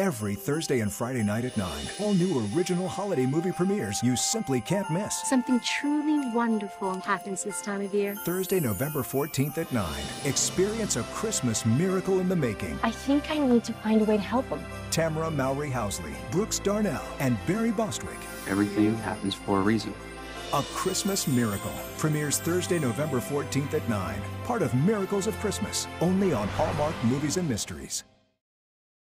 Every Thursday and Friday night at 9, all new original holiday movie premieres you simply can't miss. Something truly wonderful happens this time of year. Thursday, November 14th at 9. Experience a Christmas miracle in the making. I think I need to find a way to help them. Tamara Mowry Housley, Brooks Darnell, and Barry Bostwick. Everything happens for a reason. A Christmas Miracle premieres Thursday, November 14th at 9. Part of Miracles of Christmas, only on Hallmark Movies and Mysteries.